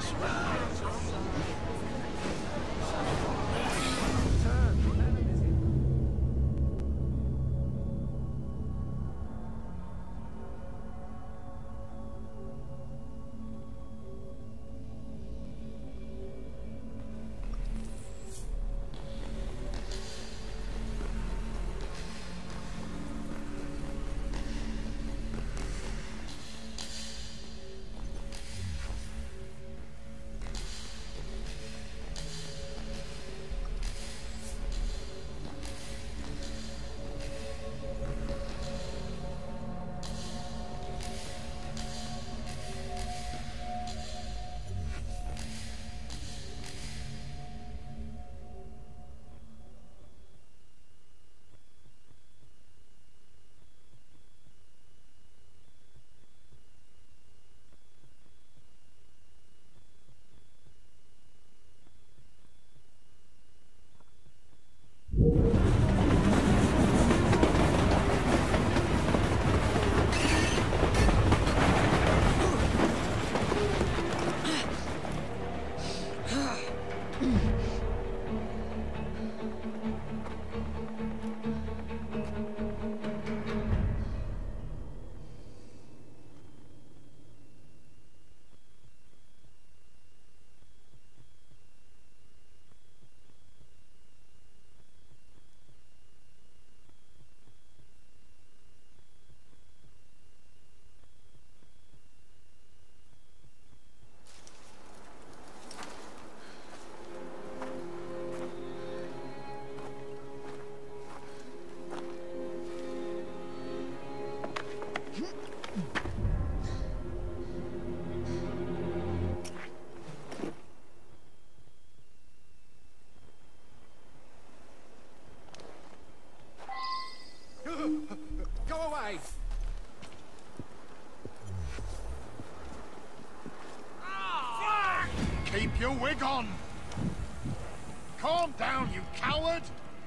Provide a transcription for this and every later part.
Go away! Keep your wig on! Calm down, you coward!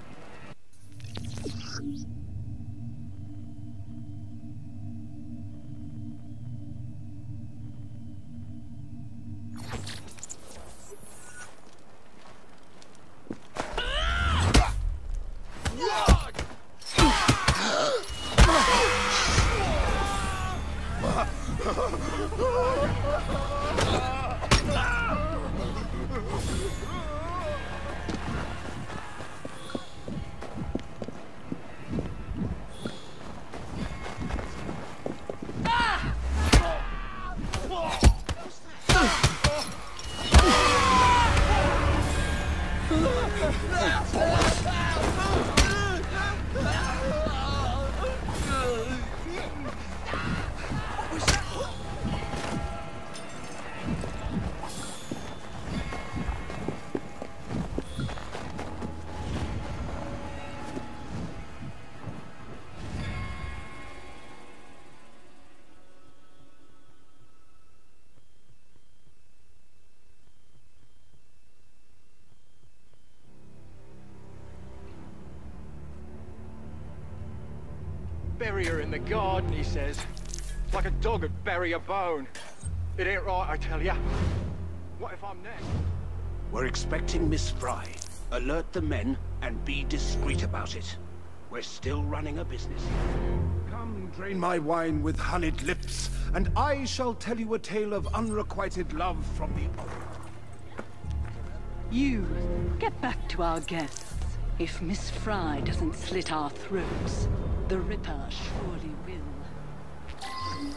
Bury her in the garden, he says. Like a dog would bury a bone. It ain't right, I tell ya. What if I'm next? We're expecting Miss Fry. Alert the men and be discreet about it. We're still running a business. Come, drain my wine with honeyed lips, and I shall tell you a tale of unrequited love from the... You, get back to our guests. If Miss Fry doesn't slit our throats, the Ripper surely will.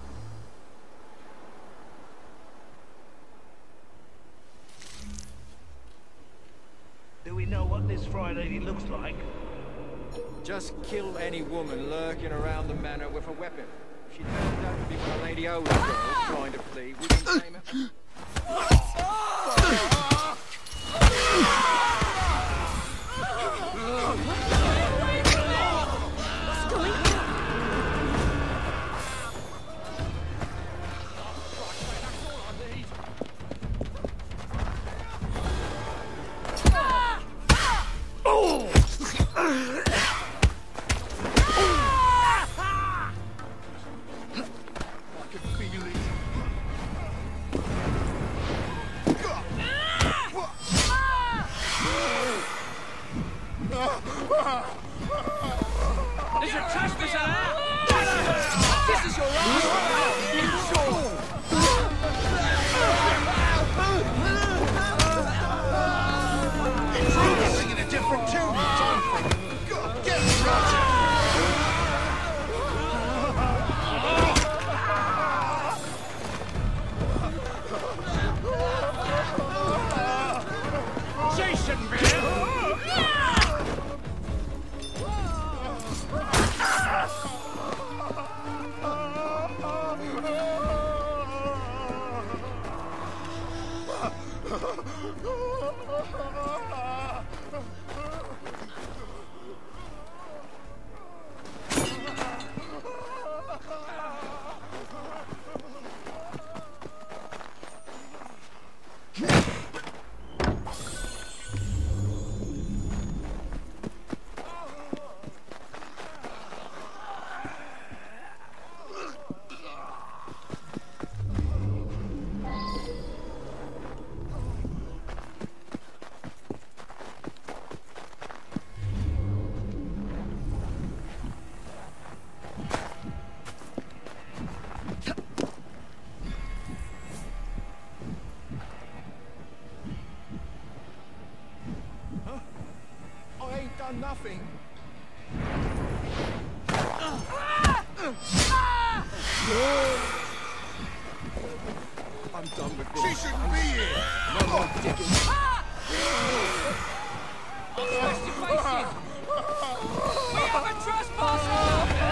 Do we know what this Fry lady looks like? Just kill any woman lurking around the manor with a weapon. If she turns out to be one of Lady Owers' girls trying to flee, we can claim it. Nothing. I'm done with this. She shouldn't be here! No more digging. We have a trespasser!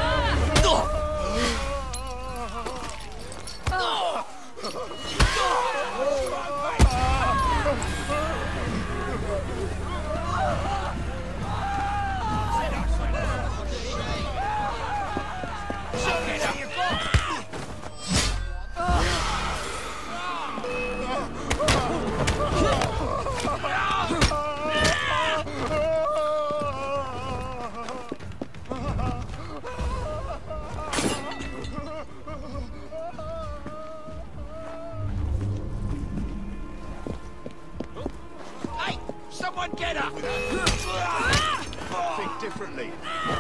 Someone get her! Think differently.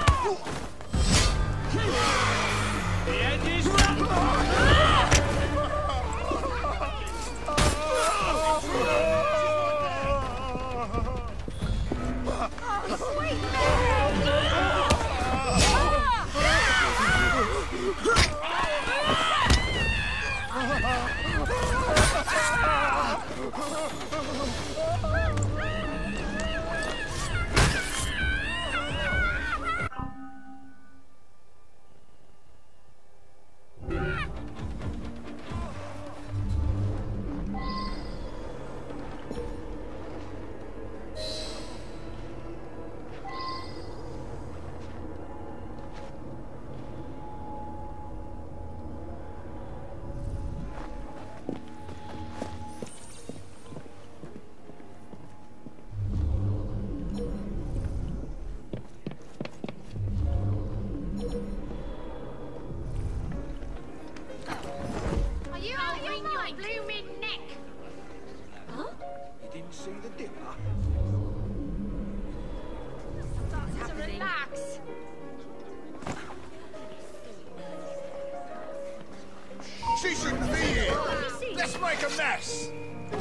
The end is She shouldn't be here! Let's make a mess!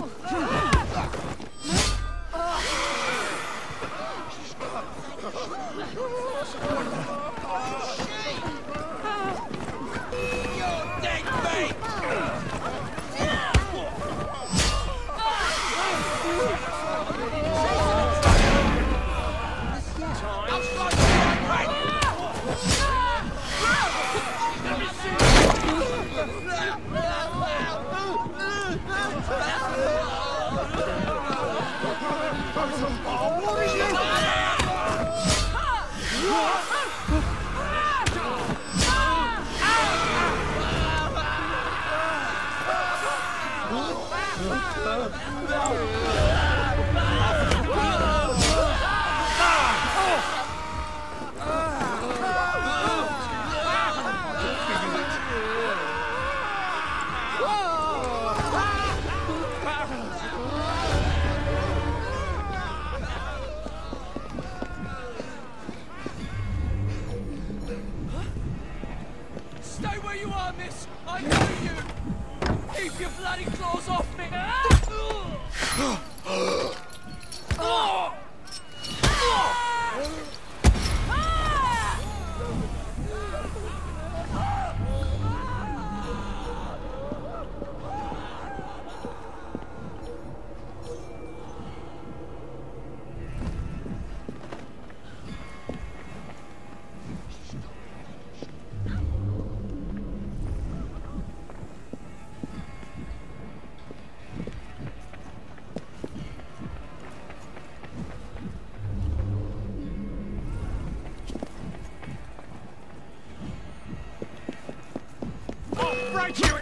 your dead mate! Stay where you are, miss! I know you! Keep your bloody claws off me! fight you!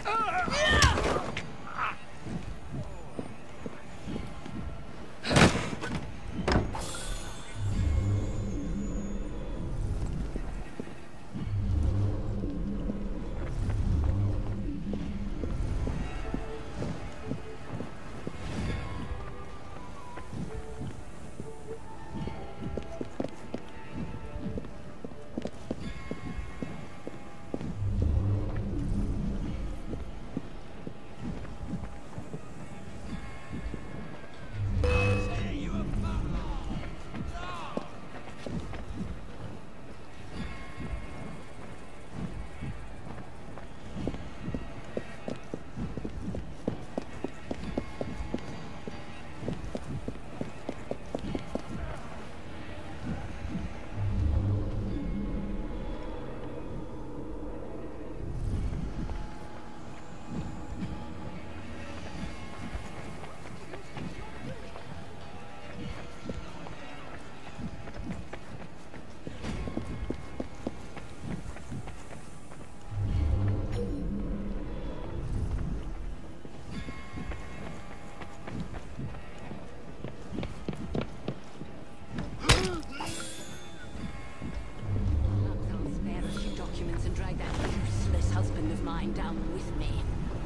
Down with me.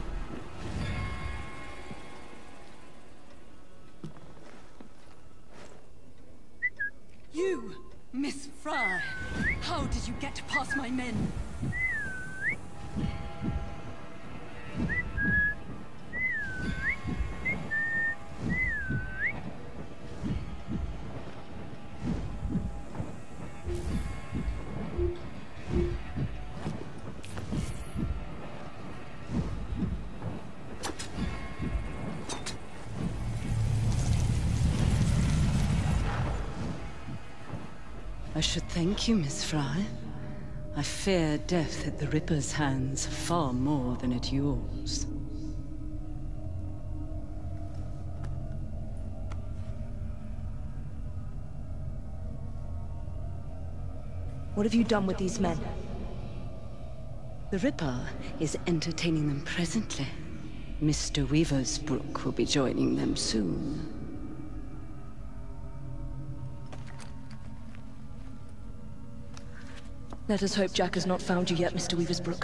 You, Miss Fry, how did you get past my men? I should thank you, Miss Fry. I fear death at the Ripper's hands far more than at yours. What have you done with these men? The Ripper is entertaining them presently. Mr. Weaversbrook will be joining them soon. Let us hope Jack has not found you yet, Mr. Weaversbrook.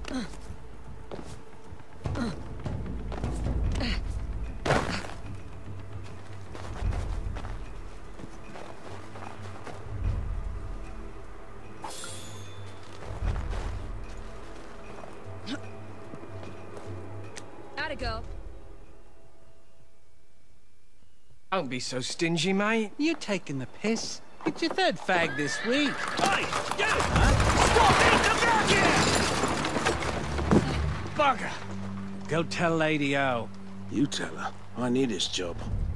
How'd it go? Don't be so stingy, mate. You taking the piss? It's your third fag this week. Hey! You! Stop it! Come back here! Bugger! Go tell Lady O. You tell her. I need his job.